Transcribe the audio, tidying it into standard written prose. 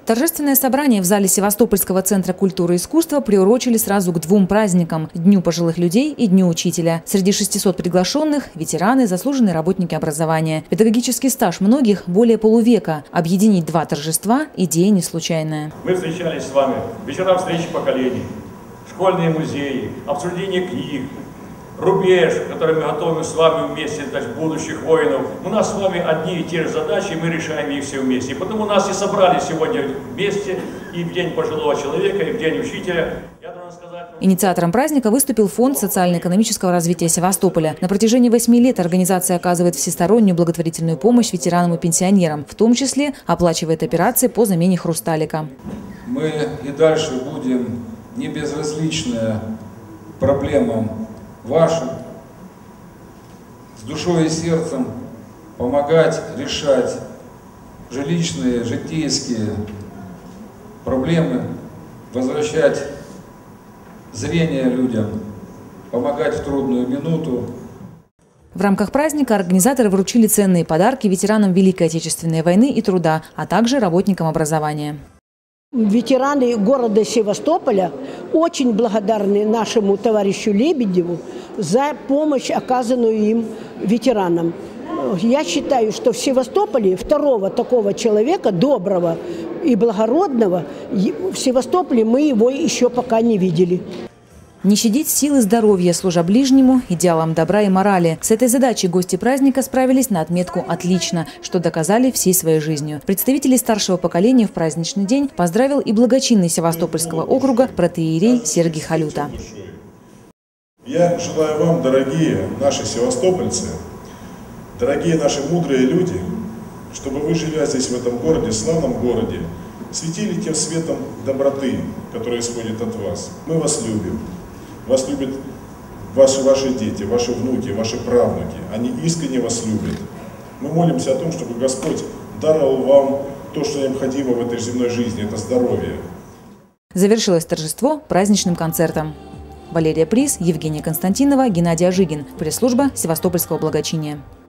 Торжественное собрание в зале Севастопольского центра культуры и искусства приурочили сразу к двум праздникам – Дню пожилых людей и Дню учителя. Среди 600 приглашенных – ветераны, заслуженные работники образования. Педагогический стаж многих – более полувека. Объединить два торжества – идея не случайная. Мы встречались с вами, вечера встречи поколений, школьные музеи, обсуждение книг, рубеж, который мы готовим с вами вместе, значит, будущих воинов. У нас с вами одни и те же задачи, и мы решаем их все вместе. И потому нас и собрали сегодня вместе и в День пожилого человека, и в День учителя. Инициатором праздника выступил Фонд социально-экономического развития Севастополя. На протяжении 8 лет организация оказывает всестороннюю благотворительную помощь ветеранам и пенсионерам, в том числе оплачивает операции по замене хрусталика. Мы и дальше будем не безразличны проблемам вашим, с душой и сердцем помогать решать жилищные, житейские проблемы, возвращать зрение людям, помогать в трудную минуту. В рамках праздника организаторы вручили ценные подарки ветеранам Великой Отечественной войны и труда, а также работникам образования. Ветераны города Севастополя очень благодарны нашему товарищу Лебедеву за помощь, оказанную им ветеранам. Я считаю, что в Севастополе второго такого человека, доброго и благородного, в Севастополе мы его еще пока не видели. Не щадить силы здоровья, служа ближнему, идеалам добра и морали. С этой задачей гости праздника справились на отметку «Отлично», что доказали всей своей жизнью. Представителей старшего поколения в праздничный день поздравил и благочинный Севастопольского округа протоиерей Сергий Халюта. Я желаю вам, дорогие наши севастопольцы, дорогие наши мудрые люди, чтобы вы, живя здесь, в этом городе, славном городе, светили тем светом доброты, который исходит от вас. Мы вас любим. Вас любят ваши дети, ваши внуки, ваши правнуки. Они искренне вас любят. Мы молимся о том, чтобы Господь даровал вам то, что необходимо в этой земной жизни, это здоровье. Завершилось торжество праздничным концертом. Валерия Приз, Евгения Константинова, Геннадий Ажигин. Пресс-служба Севастопольского благочиния.